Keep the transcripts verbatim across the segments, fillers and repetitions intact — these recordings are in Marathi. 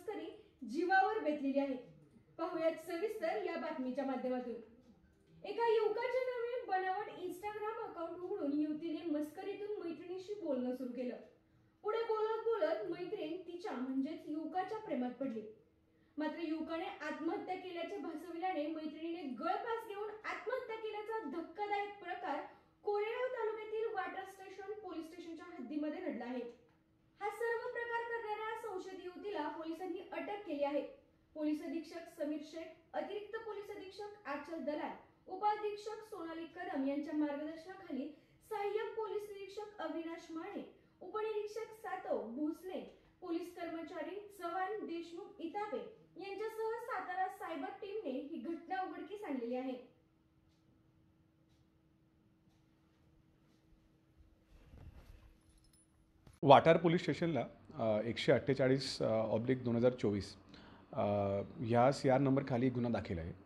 मस्करी जीवावर बेतलेली आहे। पाहुयात सविस्तर या बातमीच्या माध्यमातून। एका युवकाच्या नावे बनावट इंस्टाग्राम अकाउंट उघडून युवतीने मस्करीतून मैत्रिणीशी बोलणं सुरू केलं। पुढे बोलत बोलत मैत्रीण तिच्या म्हणजेच युवकाच्या प्रेमात पडली। मात्र युवकाने आत्महत्या केल्याचे भासविल्याने मैत्रिणीने गळफास घेऊन आत्महत्या केल्याचा धक्कादायक प्रकार कोरेगाव तालुक्यातील वाटर स्टेशन पोलीस स्टेशनच्या हद्दीमध्ये घडला आहे। हा सर्व प्रकार करणाऱ्या संशयित युवतीला पोलिसांनी अटक केली आहे। पोलीस अधीक्षक समीर शेख, अतिरिक्त पोलीस अधीक्षक आचल दलाल, उपाधीक्षक सोनाली कदम यांच्या मार्गदर्शनाखाली सहाय्यक पोलीस निरीक्षक अविनाश माने, उपनिरीक्षक सातव भोसले, पोलीस कर्मचारी चव्हाण देशमुख इतापे यांच्यासह सातारा सायबर टीमने ही घटना उघडकीस आणलेली आहे। वाटार पोलीस स्टेशनला एकशे अठ्ठेचाळीस ऑब्लिक दोन हजार चोवीस ह्या सी आर नंबर खाली गुन्हा दाखल आहे।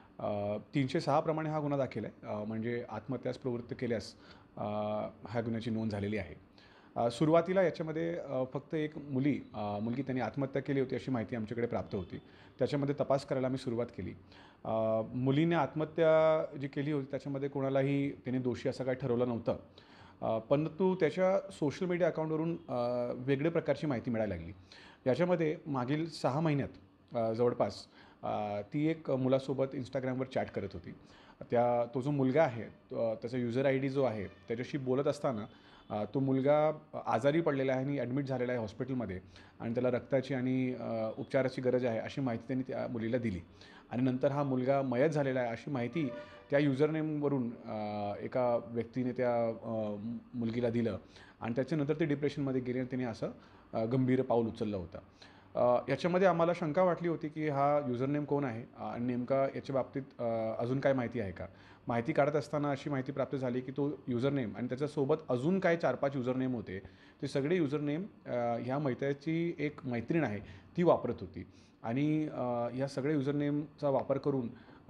तीनशे सहा प्रमाणे हा गुन्हा दाखल आहे, म्हणजे आत्महत्यास प्रवृत्त केल्यास ह्या गुन्ह्याची नोंद झालेली आहे। सुरुवातीला याच्यामध्ये फक्त एक मुली मुलगी त्यांनी आत्महत्या केली होती अशी माहिती आमच्याकडे प्राप्त होती। त्याच्यामध्ये तपास करायला आम्ही सुरुवात केली। मुलीने आत्महत्या जी केली होती त्याच्यामध्ये कोणालाही त्याने दोषी असं काही ठरवलं नव्हतं, परंतु त्याच्या सोशल मीडिया अकाउंटवरून वेगळ्या प्रकारची माहिती मिळायला लागली। याच्यामध्ये मागील सहा महिन्यात जवळपास ती एक मुलासोबत इंस्टाग्रामवर चॅट करत होती। त्या तो जो मुलगा आहे त्याचा युजर आय डी जो आहे त्याच्याशी बोलत असताना तो मुलगा आजारी पडलेला आहे आणि ॲडमिट झालेला आहे हॉस्पिटलमध्ये आणि त्याला रक्ताची आणि उपचाराची गरज आहे अशी माहिती त्यांनी त्या मुलीला दिली आणि नंतर हा मुलगा मयत झालेला आहे अशी माहिती त्या युजरनेमवरून एका व्यक्तीने त्या मुलगीला दिलं आणि त्याच्यानंतर ते डिप्रेशनमध्ये गेले आणि त्याने असं गंभीर पाऊल उचललं होतं। याच्यामध्ये आम्हाला शंका वाटली होती की हा युजरनेम कोण आहे आणि नेमका याच्या बाबतीत अजून काय माहिती आहे का। माहिती काढत असताना अशी माहिती प्राप्त झाली की तो युजरनेम आणि त्याच्यासोबत अजून काय चार पाच युजरनेम होते, ते सगळे युजरनेम ह्या मैत्रिणीची एक मैत्रीण आहे ती वापरत होती आणि ह्या सगळ्या युजरनेमचा वापर करून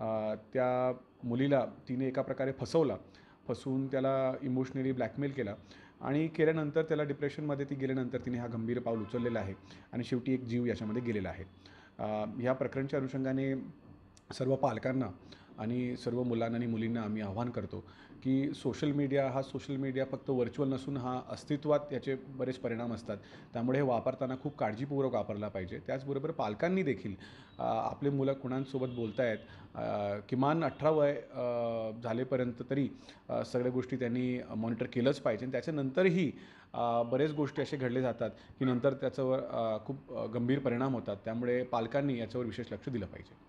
त्या मुलीला तिने एका प्रकारे फसवला, फसवून त्याला इमोशनली ब्लॅकमेल केला आणि केल्यानंतर त्याला डिप्रेशनमध्ये ती गेल्यानंतर तिने हा गंभीर पाऊल उचललेला आहे आणि शेवटी एक जीव याच्यामध्ये गेलेला आहे। ह्या प्रकरणाच्या अनुषंगाने सर्व पालकांना आणि सर्व मुलांना आणि मुलींना आम्ही आवाहन करतो की सोशल मीडिया हा सोशल मीडिया फक्त व्हर्च्युअल नसून हा अस्तित्वात याचे बरेच परिणाम असतात, त्यामुळे हे वापरताना खूप काळजीपूर्वक वापरला पाहिजे। त्याचबरोबर पालकांनी देखील आपले मुलं कुणांसोबत बोलतायत किमान अठरा वय झालेपर्यंत तरी सगळ्या गोष्टी त्यांनी मॉनिटर केलंच पाहिजे। त्याच्यानंतरही बरेच गोष्टी असे घडले जातात की नंतर त्याच्यावर खूप गंभीर परिणाम होतात, त्यामुळे पालकांनी याच्यावर विशेष लक्ष दिलं पाहिजे।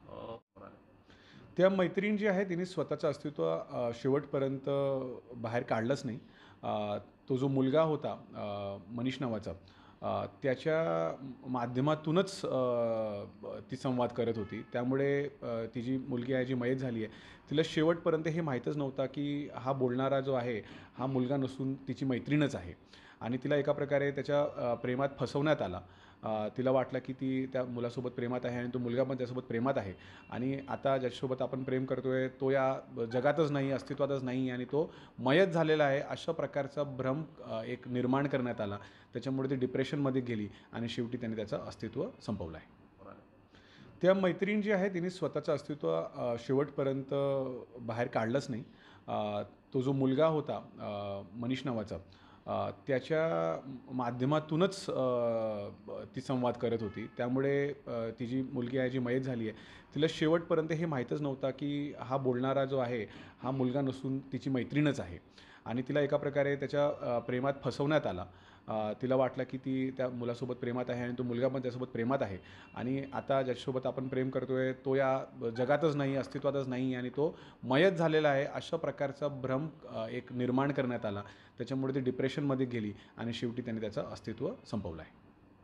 त्या मैत्रीण जी आहे तिने स्वतःचं अस्तित्व शेवटपर्यंत बाहेर काढलंच नाही। तो जो मुलगा होता मनीष नावाचा त्याच्या माध्यमातूनच ती संवाद करत होती, त्यामुळे ती जी मुलगी आहे जी मयत झाली आहे तिला शेवटपर्यंत हे माहीतच नव्हता की हा बोलणारा जो आहे हा मुलगा नसून तिची मैत्रीणच आहे आणि तिला एका प्रकारे त्याच्या प्रेमात फसवण्यात आला। तिला वाटलं की ती त्या मुलासोबत प्रेमात आहे आणि तो मुलगा पण त्यासोबत प्रेमात आहे आणि आता ज्याच्यासोबत आपण प्रेम करतोय तो या जगातच नाही, अस्तित्वातच नाही आणि तो मयत झालेला आहे अशा प्रकारचा भ्रम एक निर्माण करण्यात आला। त्याच्यामुळे ती डिप्रेशनमध्ये गेली आणि शेवटी त्याने त्याचं अस्तित्व संपवलं आहे। त्या मैत्रीण जी आहे तिने स्वतःचं अस्तित्व शेवटपर्यंत बाहेर काढलंच नाही। तो जो मुलगा होता मनीष नावाचा त्याच्या माध्यमातूनच ती संवाद करत होती, त्यामुळे ती जी मुलगी आहे जी मयत झाली आहे तिला शेवटपर्यंत हे माहीतच नव्हता की हा बोलणारा जो आहे हा मुलगा नसून तिची मैत्रीणच आहे आणि तिला एका प्रकारे त्याच्या प्रेमात फसवण्यात आला। तिला वाटलं की ती त्या मुलासोबत प्रेमात आहे आणि तो मुलगा पण त्यासोबत प्रेमात आहे आणि आता ज्याच्यासोबत आपण प्रेम करतोय तो या जगातच नाही, अस्तित्वातच नाही आणि तो मयत झालेला आहे अशा प्रकारचा भ्रम एक निर्माण करण्यात आला। त्याच्यामुळे ती डिप्रेशनमध्ये गेली आणि शेवटी त्याने त्याचं अस्तित्व संपवलं आहे।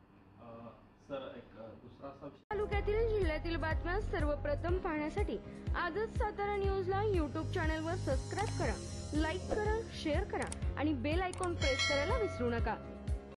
तालुक्यातील जिल्ह्यातील बातम्या सर्वप्रथम पाहण्यासाठी आजच सातारा न्यूजला यूट्यूब चॅनलवर सबस्क्राईब करा, लाईक करा, शेअर करा आणि बेल आयकॉन प्रेस करायला विसरू नका।